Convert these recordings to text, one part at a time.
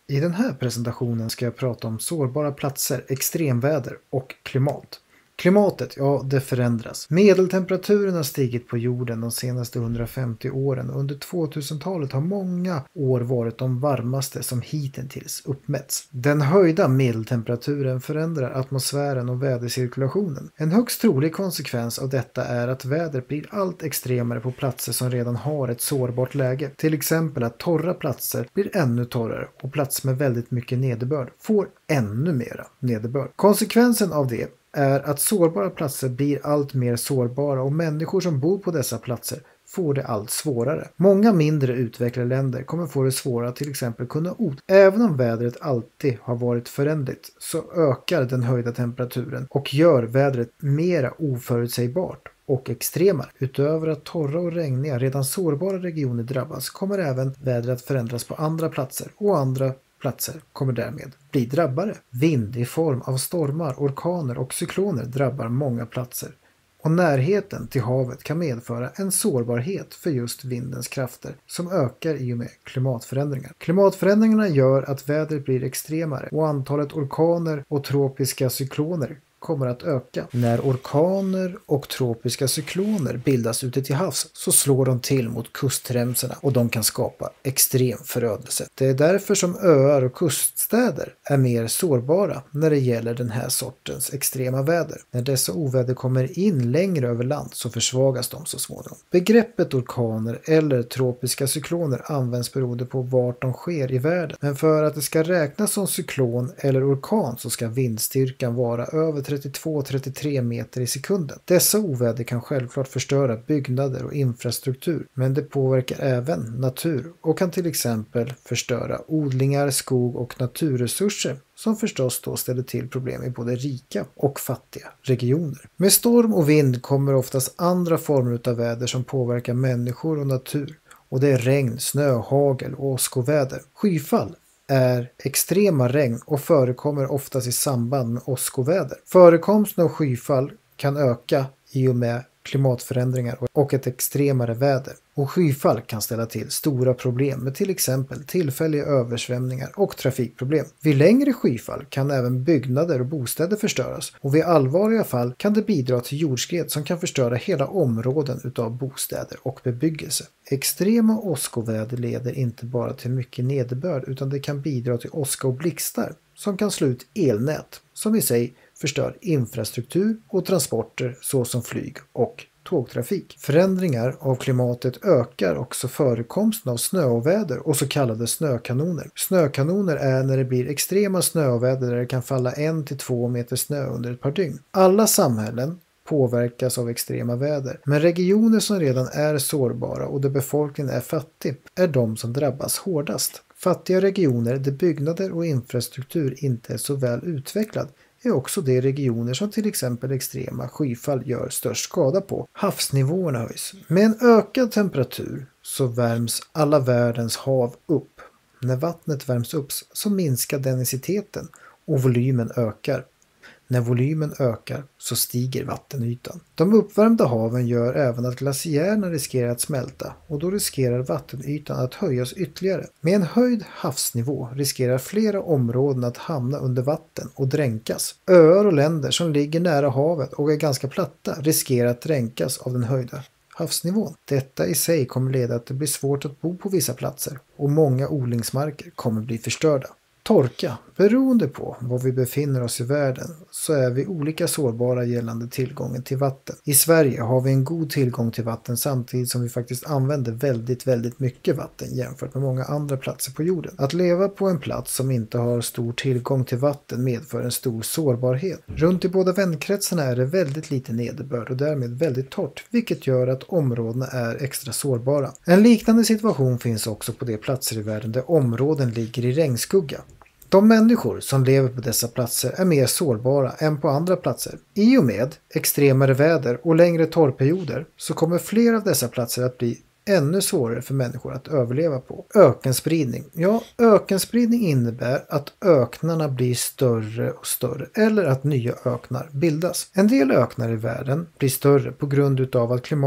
I den här presentationen ska jag prata om sårbara platser, extremväder och klimat. Klimatet, ja, det förändras. Medeltemperaturen har stigit på jorden de senaste 150 åren och under 2000-talet har många år varit de varmaste som hittills uppmätts. Den höjda medeltemperaturen förändrar atmosfären och vädercirkulationen. En högst trolig konsekvens av detta är att vädret blir allt extremare på platser som redan har ett sårbart läge. Till exempel att torra platser blir ännu torrare och platser med väldigt mycket nederbörd får ännu mera nederbörd. Konsekvensen av det är att sårbara platser blir allt mer sårbara och människor som bor på dessa platser får det allt svårare. Många mindre utvecklade länder kommer få det svårare att till exempel kunna odla. Även om vädret alltid har varit föränderligt så ökar den höjda temperaturen och gör vädret mera oförutsägbart och extremare. Utöver att torra och regniga, redan sårbara regioner drabbas kommer även vädret att förändras på andra platser och andra platser kommer därmed bli drabbade. Vind i form av stormar, orkaner och cykloner drabbar många platser. Och närheten till havet kan medföra en sårbarhet för just vindens krafter som ökar i och med klimatförändringar. Klimatförändringarna gör att vädret blir extremare och antalet orkaner och tropiska cykloner kommer att öka. När orkaner och tropiska cykloner bildas ute till havs så slår de till mot kustremsorna och de kan skapa extrem förödelse. Det är därför som öar och kuststäder är mer sårbara när det gäller den här sortens extrema väder. När dessa oväder kommer in längre över land så försvagas de så småningom. Begreppet orkaner eller tropiska cykloner används beroende på vart de sker i världen. Men för att det ska räknas som cyklon eller orkan så ska vindstyrkan vara över 32-33 meter i sekunden. Dessa oväder kan självklart förstöra byggnader och infrastruktur, men det påverkar även natur och kan till exempel förstöra odlingar, skog och naturresurser som förstås då ställer till problem i både rika och fattiga regioner. Med storm och vind kommer oftast andra former av väder som påverkar människor och natur, och det är regn, snö, hagel och åskoväder. Skyfall är extrema regn och förekommer oftast i samband med åskoväder. Förekomsten av skyfall kan öka i och med klimatförändringar och ett extremare väder. Och skyfall kan ställa till stora problem med till exempel tillfälliga översvämningar och trafikproblem. Vid längre skyfall kan även byggnader och bostäder förstöras, och vid allvarliga fall kan det bidra till jordskred som kan förstöra hela områden utav bostäder och bebyggelse. Extrema åskoväder leder inte bara till mycket nederbörd utan det kan bidra till åska och blixtar som kan slå ut elnät som i sig förstör infrastruktur och transporter såsom flyg och tågtrafik. Förändringar av klimatet ökar också förekomsten av snöoväder och så kallade snökanoner. Snökanoner är när det blir extrema snöoväder där det kan falla 1-2 meter snö under ett par dygn. Alla samhällen påverkas av extrema väder, men regioner som redan är sårbara och där befolkningen är fattig är de som drabbas hårdast. Fattiga regioner där byggnader och infrastruktur inte är så väl utvecklad är också de regioner som till exempel extrema skyfall gör störst skada på. Havsnivåerna höjs. Med en ökad temperatur så värms alla världens hav upp. När vattnet värms upp så minskar densiteten och volymen ökar. När volymen ökar så stiger vattenytan. De uppvärmda haven gör även att glaciärerna riskerar att smälta och då riskerar vattenytan att höjas ytterligare. Med en höjd havsnivå riskerar flera områden att hamna under vatten och dränkas. Öar och länder som ligger nära havet och är ganska platta riskerar att dränkas av den höjda havsnivån. Detta i sig kommer leda att det blir svårt att bo på vissa platser och många odlingsmarker kommer bli förstörda. Torka. Beroende på var vi befinner oss i världen så är vi olika sårbara gällande tillgången till vatten. I Sverige har vi en god tillgång till vatten samtidigt som vi faktiskt använder väldigt mycket vatten jämfört med många andra platser på jorden. Att leva på en plats som inte har stor tillgång till vatten medför en stor sårbarhet. Runt i båda vändkretsarna är det väldigt lite nederbörd och därmed väldigt torrt, vilket gör att områdena är extra sårbara. En liknande situation finns också på de platser i världen där områden ligger i regnskugga. De människor som lever på dessa platser är mer sårbara än på andra platser. I och med extremare väder och längre torrperioder så kommer fler av dessa platser att bli ännu svårare för människor att överleva på. Ökenspridning. Ja, ökenspridning innebär att öknarna blir större och större eller att nya öknar bildas. En del öknar i världen blir större på grund av att klimatet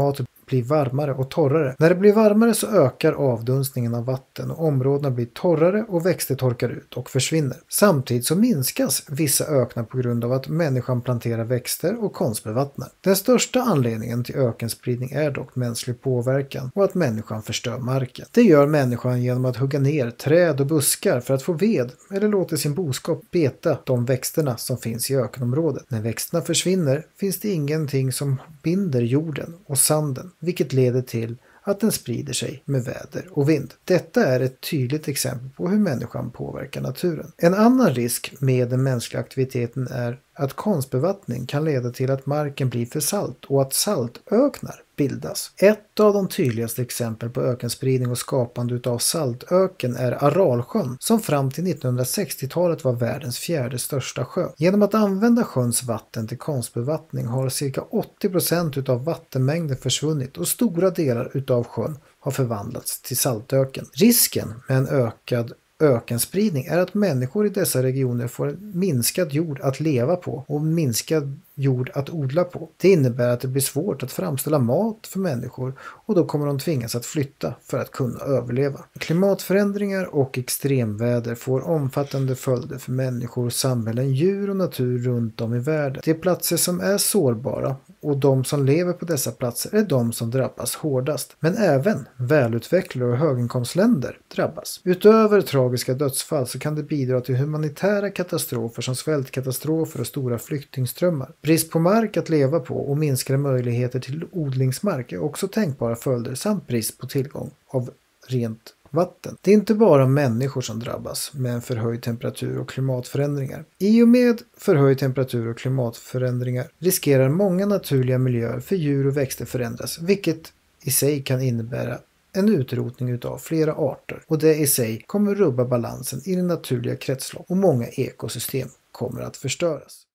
bli varmare och torrare. När det blir varmare så ökar avdunstningen av vatten och områdena blir torrare och växter torkar ut och försvinner. Samtidigt så minskas vissa öknar på grund av att människan planterar växter och konstbevattnar. Den största anledningen till ökenspridning är dock mänsklig påverkan och att människan förstör marken. Det gör människan genom att hugga ner träd och buskar för att få ved eller låta sin boskap beta de växterna som finns i ökenområdet. När växterna försvinner finns det ingenting som binder jorden och sanden, vilket leder till att den sprider sig med väder och vind. Detta är ett tydligt exempel på hur människan påverkar naturen. En annan risk med den mänskliga aktiviteten är att konstbevattning kan leda till att marken blir för salt och att saltöknar bildas. Ett av de tydligaste exempel på ökenspridning och skapande av saltöken är Aralsjön, som fram till 1960-talet var världens fjärde största sjö. Genom att använda sjöns vatten till konstbevattning har cirka 80% av vattenmängden försvunnit och stora delar utav sjön har förvandlats till saltöken. Risken med en ökad ökenspridning är att människor i dessa regioner får en minskad jord att leva på och minskad jord att odla på. Det innebär att det blir svårt att framställa mat för människor och då kommer de tvingas att flytta för att kunna överleva. Klimatförändringar och extremväder får omfattande följder för människor, samhällen, djur och natur runt om i världen. De platser som är sårbara och de som lever på dessa platser är de som drabbas hårdast. Men även välutvecklade och höginkomstländer drabbas. Utöver tragiska dödsfall så kan det bidra till humanitära katastrofer som svältkatastrofer och stora flyktingströmmar. Brist på mark att leva på och minskade möjligheter till odlingsmark är också tänkbara följder samt brist på tillgång av rent vatten. Det är inte bara människor som drabbas med en förhöjd temperatur och klimatförändringar. I och med förhöjd temperatur och klimatförändringar riskerar många naturliga miljöer för djur och växter förändras, vilket i sig kan innebära en utrotning utav flera arter och det i sig kommer rubba balansen i det naturliga kretslopp och många ekosystem kommer att förstöras.